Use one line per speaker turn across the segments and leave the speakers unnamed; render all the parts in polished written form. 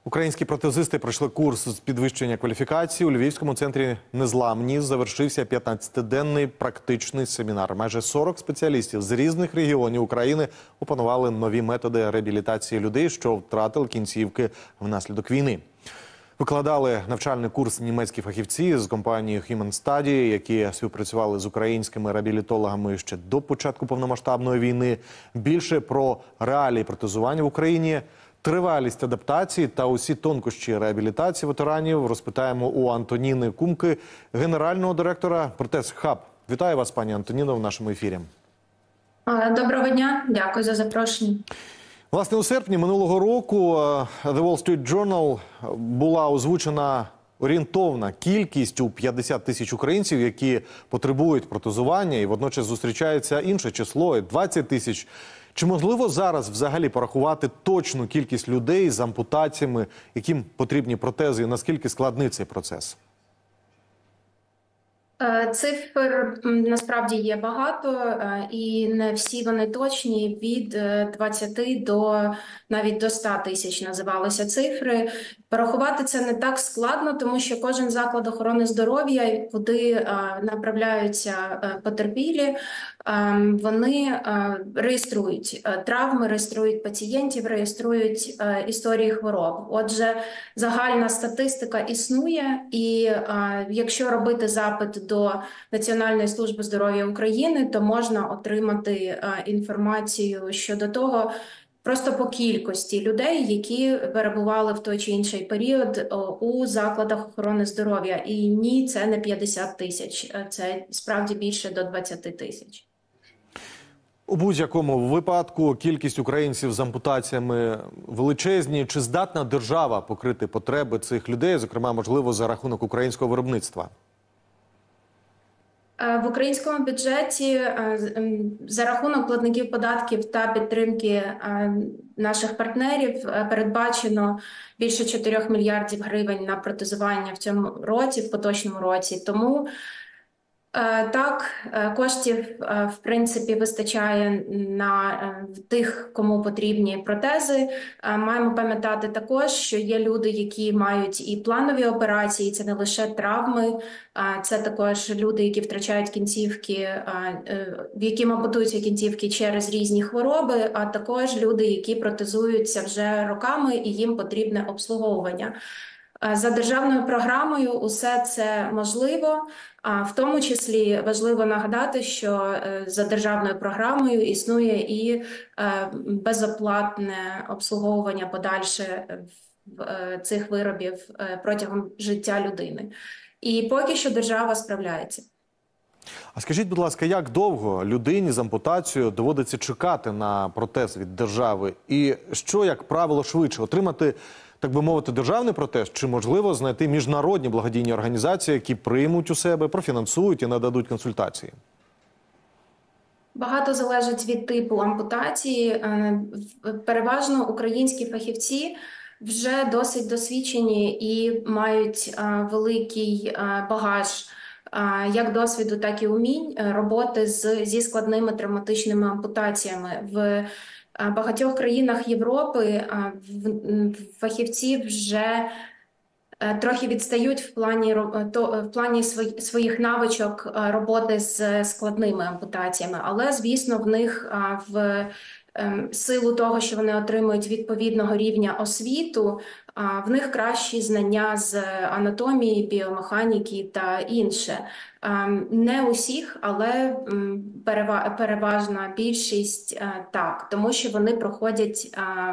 Українські протезисти пройшли курс з підвищення кваліфікації. У Львівському центрі «Незламні» завершився 15-денний практичний семінар. Майже 40 спеціалістів з різних регіонів України опанували нові методи реабілітації людей, що втратили кінцівки внаслідок війни. Викладали навчальний курс німецькі фахівці з компанією Human Study, які співпрацювали з українськими реабілітологами ще до початку повномасштабної війни. Більше про реалії протезування в Україні, тривалість адаптації та усі тонкощі реабілітації ветеранів розпитаємо у Антоніни Кумки, генерального директора «Протез Хаб». Вітаю вас, пані Антоніно, в нашому ефірі.
Доброго дня, дякую за запрошення.
Власне, у серпні минулого року The Wall Street Journal була озвучена орієнтовна кількість у 50 тисяч українців, які потребують протезування, і водночас зустрічається інше число – 20 тисяч. Чи можливо зараз взагалі порахувати точну кількість людей з ампутаціями, яким потрібні протези, і наскільки складний цей процес?
Цифр насправді є багато, і не всі вони точні. Від 20 до навіть до 100 тисяч називалися цифри. Порахувати це не так складно, тому що кожен заклад охорони здоров'я, куди направляються потерпілі, вони реєструють травми, реєструють пацієнтів, реєструють історії хвороб. Отже, загальна статистика існує, і якщо робити запит до Національної служби здоров'я України, то можна отримати інформацію щодо того, просто по кількості людей, які перебували в той чи інший період у закладах охорони здоров'я. І ні, це не 50 тисяч, це справді більше до 20 тисяч.
У будь-якому випадку кількість українців з ампутаціями величезні. Чи здатна держава покрити потреби цих людей, зокрема, можливо, за рахунок українського виробництва?
В українському бюджеті за рахунок платників податків та підтримки наших партнерів передбачено більше 4 мільярдів гривень на протезування в цьому році, в поточному році. Тому так, коштів, в принципі, вистачає на тих, кому потрібні протези. Маємо пам'ятати також, що є люди, які мають і планові операції, це не лише травми, це також люди, які втрачають кінцівки, в яким ампутуються кінцівки через різні хвороби, а також люди, які протезуються вже роками і їм потрібне обслуговування. За державною програмою усе це можливо, в тому числі важливо нагадати, що за державною програмою існує і безоплатне обслуговування подальше цих виробів протягом життя людини. І поки що держава справляється.
А скажіть, будь ласка, як довго людині з ампутацією доводиться чекати на протез від держави? І що, як правило, швидше? Отримати, так би мовити, державний протез? Чи можливо знайти міжнародні благодійні організації, які приймуть у себе, профінансують і нададуть консультації?
Багато залежить від типу ампутації. Переважно українські фахівці вже досить досвідчені і мають великий багаж як досвіду, так і умінь роботи зі складними травматичними ампутаціями. В багатьох країнах Європи фахівці вже трохи відстають в плані своїх навичок роботи з складними ампутаціями. Але, звісно, в них в силу того, що вони отримують відповідного рівня освіту, в них кращі знання з анатомії, біомеханіки та інше. Не усіх, але переважна більшість так, тому що вони проходять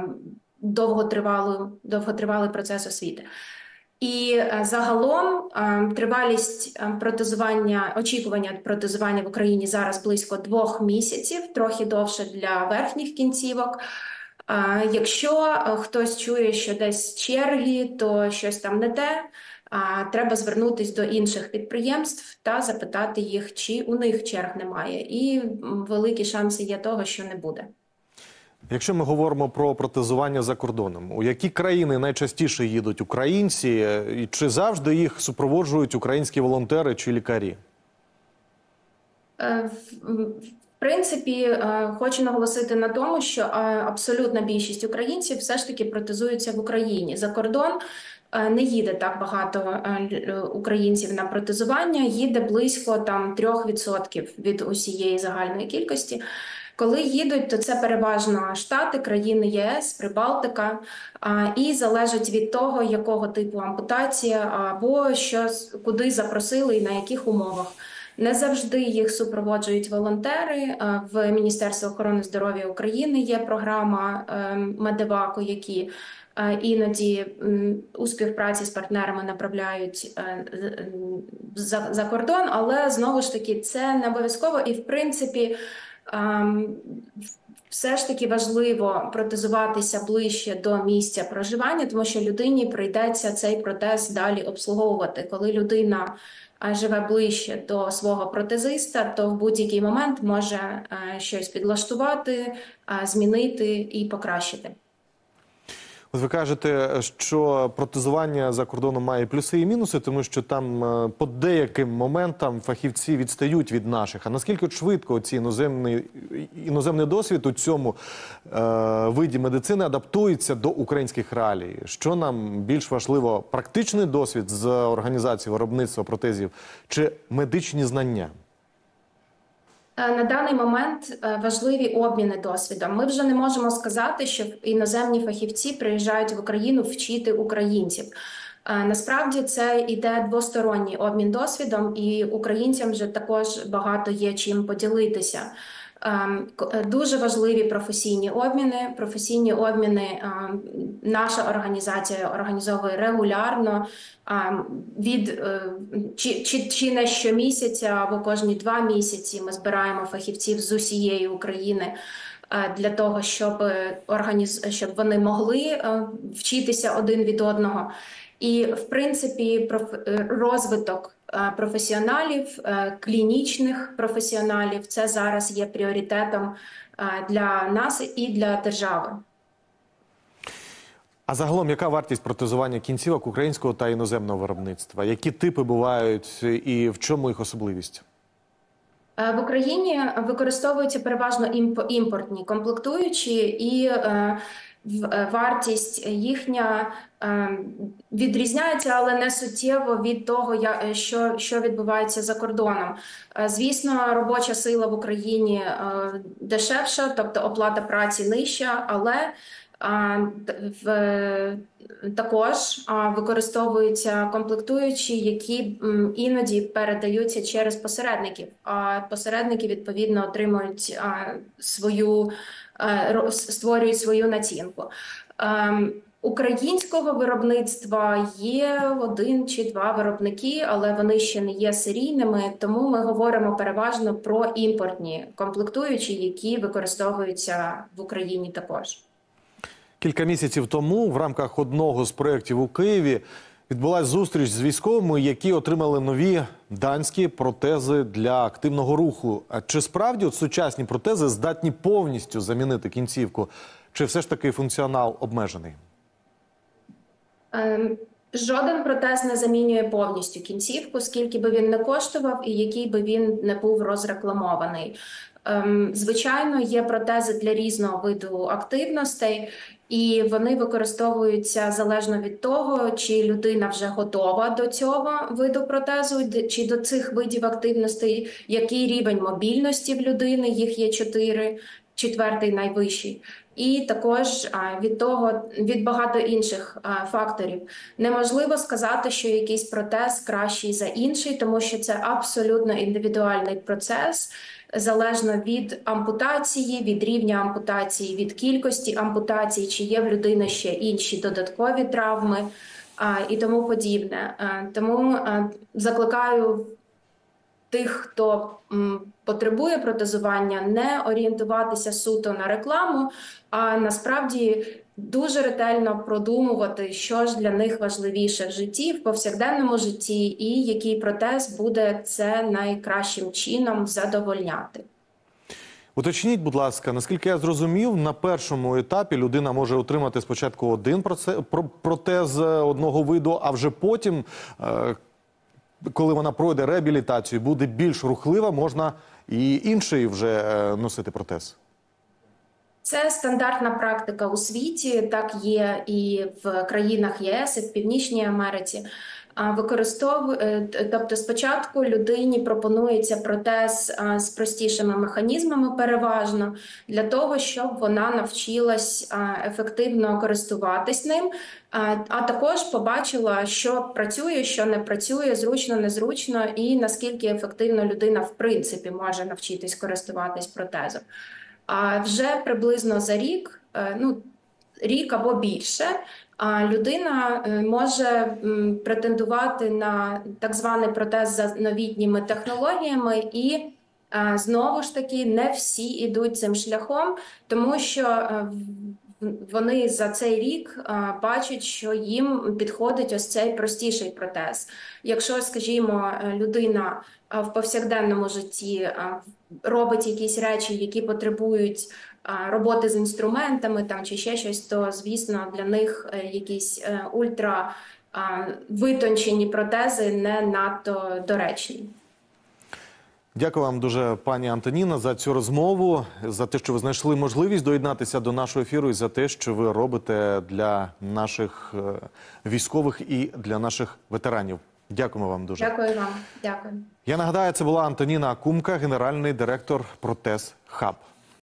довготривалий процес освіти. І загалом тривалість очікування протезування в Україні зараз близько 2 місяців, трохи довше для верхніх кінцівок. Якщо хтось чує, що десь черги, то щось там не те, треба звернутися до інших підприємств та запитати їх, чи у них черг немає. І великі шанси є того, що не буде.
Якщо ми говоримо про протезування за кордоном, у які країни найчастіше їдуть українці, і чи завжди їх супроводжують українські волонтери чи лікарі?
принципі, хочу наголосити на тому, що абсолютна більшість українців все ж таки протезуються в Україні. За кордон не їде так багато українців на протезування, їде близько 3% від усієї загальної кількості. Коли їдуть, то це переважно Штати, країни ЄС, Прибалтика, і залежить від того, якого типу ампутація або куди запросили і на яких умовах. Не завжди їх супроводжують волонтери. В Міністерстві охорони здоров'я України є програма Медеваку, які іноді у співпраці з партнерами направляють за кордон, але знову ж таки це не обов'язково і в принципі все ж таки важливо протезуватися ближче до місця проживання, тому що людині прийдеться цей протез далі обслуговувати. Коли людина живе ближче до свого протезиста, то в будь-який момент може щось підлаштувати, змінити і покращити.
От ви кажете, що протезування за кордоном має плюси і мінуси, тому що там по деяким моментам фахівці відстають від наших. А наскільки швидко ці іноземний досвід у цьому виді медицини адаптується до українських реалій? Що нам більш важливо, практичний досвід з організації виробництва протезів чи медичні знання?
На даний момент важливі обміни досвідом. Ми вже не можемо сказати, що іноземні фахівці приїжджають в Україну вчити українців. Насправді це йде двосторонній обмін досвідом, і українцям вже також багато є чим поділитися. Дуже важливі професійні обміни наша організація організовує регулярно, чи не щомісяця або кожні 2 місяці ми збираємо фахівців з усієї України для того, щоб вони могли вчитися один від одного. І, в принципі, розвиток професіоналів, клінічних професіоналів – це зараз є пріоритетом для нас і для держави.
А загалом, яка вартість протезування кінцівок українського та іноземного виробництва? Які типи бувають і в чому їх особливість?
В Україні використовуються переважно імпортні комплектуючі, і вартість їхня відрізняється, але не суттєво від того, що відбувається за кордоном. Звісно, робоча сила в Україні дешевша, тобто оплата праці нижча, але також використовуються комплектуючі, які іноді передаються через посередників. А посередники, відповідно, отримують створюють свою націнку. Українського виробництва є 1 чи 2 виробники, але вони ще не є серійними, тому ми говоримо переважно про імпортні комплектуючі, які використовуються в Україні також.
Кілька місяців тому в рамках одного з проєктів у Києві відбулася зустріч з військовими, які отримали нові данські протези для активного руху. А чи справді сучасні протези здатні повністю замінити кінцівку? Чи все ж таки функціонал обмежений?
Жоден протез не замінює повністю кінцівку, скільки би він не коштував і який би він не був розрекламований. Звичайно, є протези для різного виду активностей, і вони використовуються залежно від того, чи людина вже готова до цього виду протезу, чи до цих видів активностей, який рівень мобільності в людини, їх є 4, 4-й найвищий. І також від багато інших факторів. Неможливо сказати, що якийсь протез кращий за інший, тому що це абсолютно індивідуальний процес, залежно від ампутації, від рівня ампутації, від кількості ампутацій, чи є в людини ще інші додаткові травми і тому подібне. Тому закликаю тих, хто потребує протезування, не орієнтуватися суто на рекламу, а насправді дуже ретельно продумувати, що ж для них важливіше в житті, в повсякденному житті, і який протез буде це найкращим чином задовольняти.
Уточніть, будь ласка, наскільки я зрозумів, на першому етапі людина може отримати спочатку один протез одного виду, а вже потім коли вона пройде реабілітацію, буде більш рухлива, можна і інший вже носити протез?
Це стандартна практика у світі, так є і в країнах ЄС, і в Північній Америці. Тобто спочатку людині пропонується протез з простішими механізмами переважно, для того, щоб вона навчилась ефективно користуватись ним, а також побачила, що працює, що не працює, зручно, незручно, і наскільки ефективно людина в принципі може навчитись користуватись протезом. А вже приблизно за рік, рік або більше, людина може претендувати на так званий протез за новітніми технологіями, і знову ж таки не всі йдуть цим шляхом, тому що вони за цей рік бачать, що їм підходить ось цей простіший протез. Якщо, скажімо, людина в повсякденному житті робить якісь речі, які потребують роботи з інструментами там, чи ще щось, то, звісно, для них якісь ультра витончені протези не надто доречні.
Дякую вам дуже, пані Антоніна, за цю розмову, за те, що ви знайшли можливість доєднатися до нашого ефіру, і за те, що ви робите для наших військових і для наших ветеранів. Дякуємо вам дуже.
Дякую вам. Дякую.
Я нагадаю, це була Антоніна Кумка, генеральний директор Протез Хаб.